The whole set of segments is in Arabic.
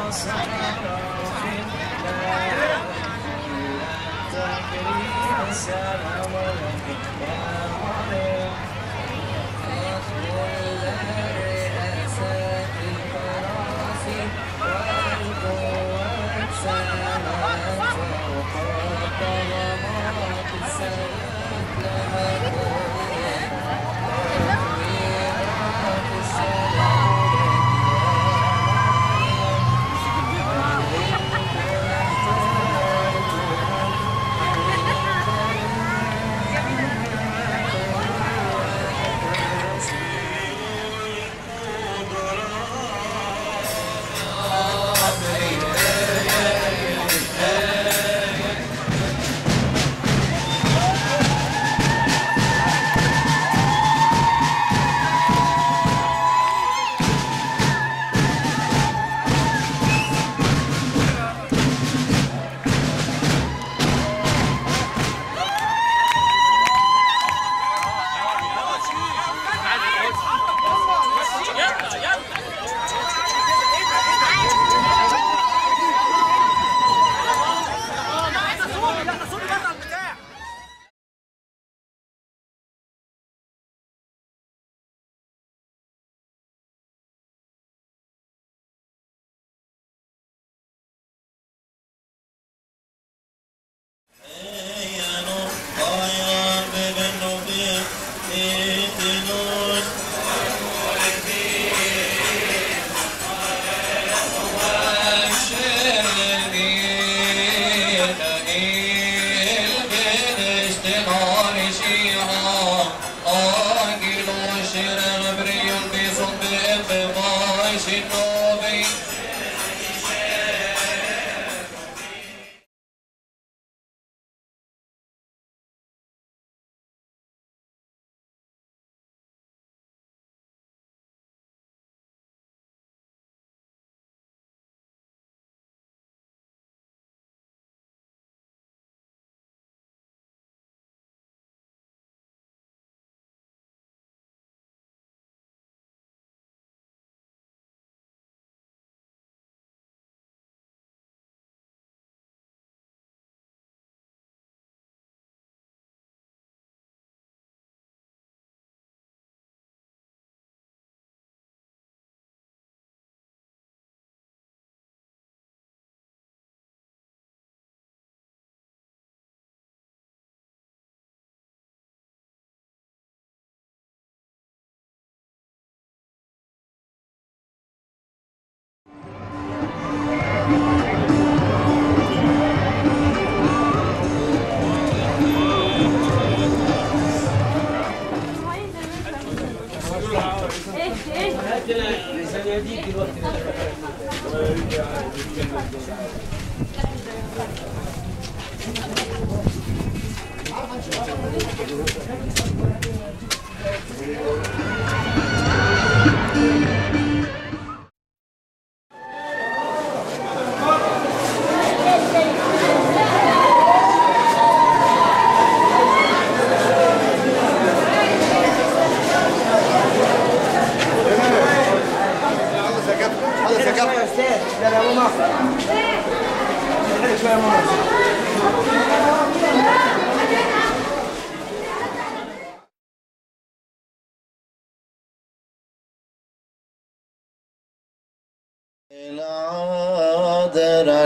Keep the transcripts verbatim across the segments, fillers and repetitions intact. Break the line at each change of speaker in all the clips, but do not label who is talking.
العذرا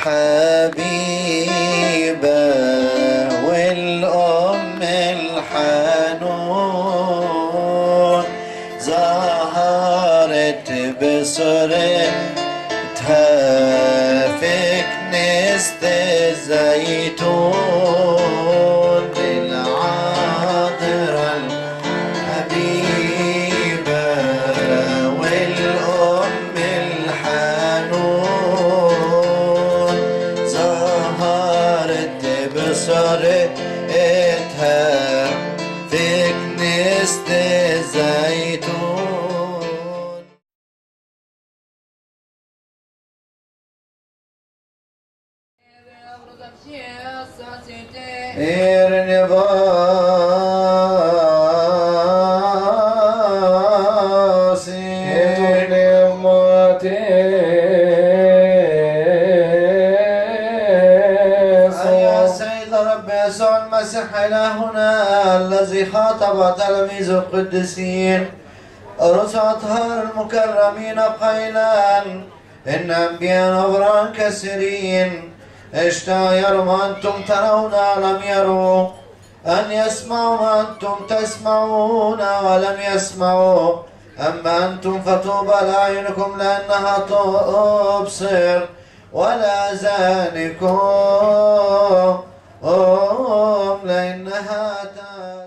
الحبيبة والأم الحنون ظهرت بصورتها في كنيسة الزيتون. العذرا الحبيبة والأم الحنون ظهرت بصورتها في كنيسة الزيتون. إرنباسي المسيح إلهنا الذي خاطب تلاميذ القديسين رسل أطهار المكرمين قائلا إن أنبياء أبرار كثيرين اشتهوا يروا ما أنتم ترون ولم يروا، أن يسمعوا ما أنتم تسمعون ولم يسمعوا، أما أنتم فطوبى لأعينكم لأنها تبصر ولآذانكم لأنها تسمع.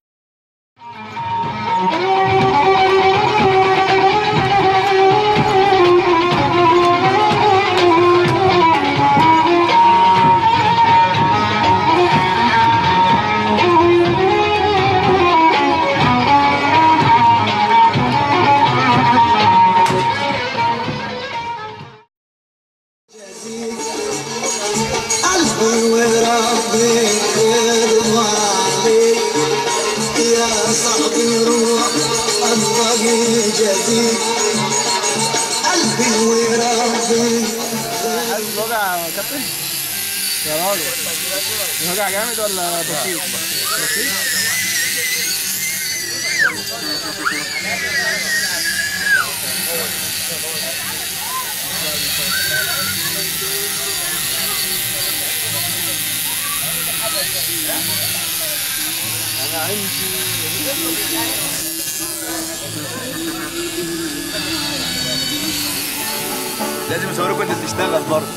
جديد قلبي وربي.
الوجع يا كابتن يا راجل، الوجع جامد ولا بسيط؟ بسيط. انا عندي لازم اصوركم انت بتشتغل برضه.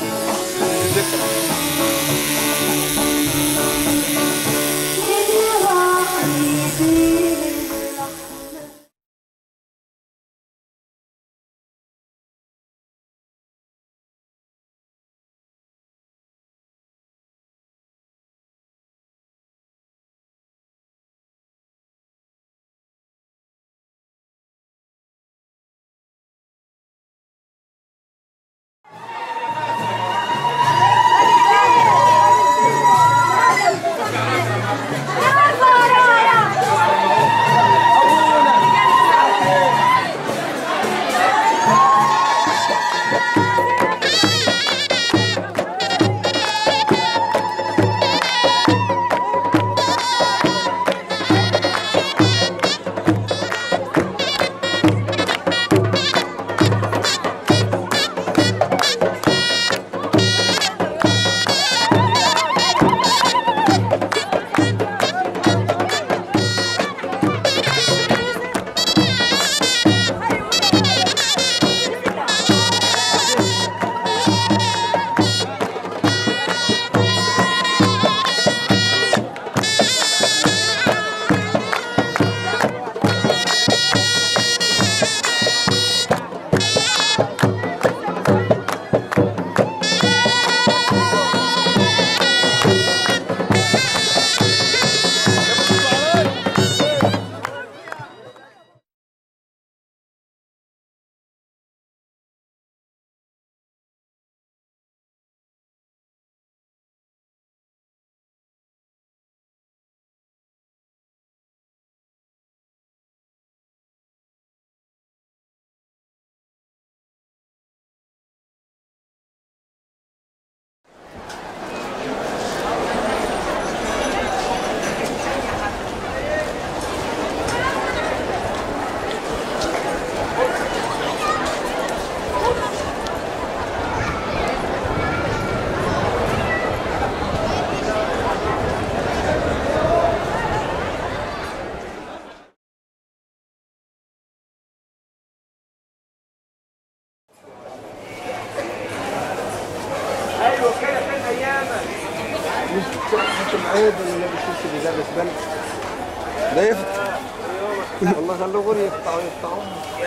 ده يفتح والله خلوه غير يقطعوا يقطعوا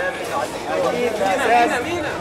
مينا مينا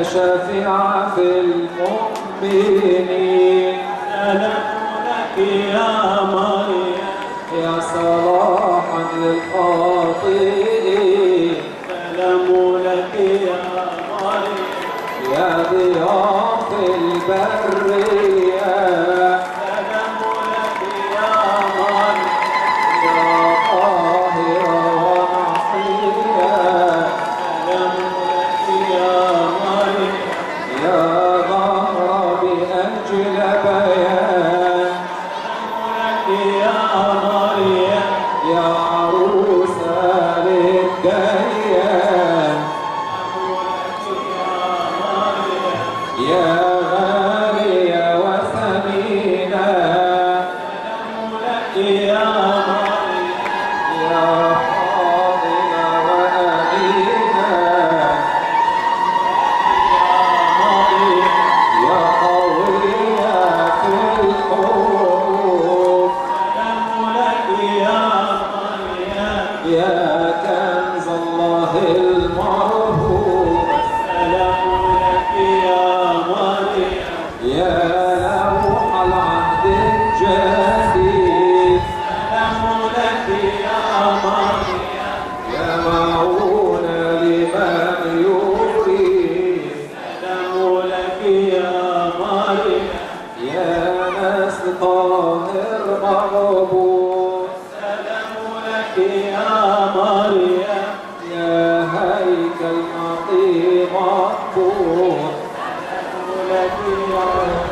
شفيعة في المؤمنين
سلام لك يا مريم
يا صلاحا للخاطئين
سلام لك يا مريم
يا ضياء في البرية
سلام لك يا مريم
يا طاهرة ونقية
سلام لك يا مريم
يا ظهر بأجل بيان
لك يا مريم
يا عروسة للديان يا غالية وثمينة
يا مريم
يا فاضلة وأمينة يا قوية في الحروف
سلام لك يا مريم
يا كنز الله المرهوب
سلام لك يا مريم
يا لوح العهد الجديد
سلام لك يا مريم
يا معونة لمن يريد
سلام لك يا مريم
يا نسل طاهر مغبور
سلام لك يا مريم
يا هيكل نقي مقبور
لك يا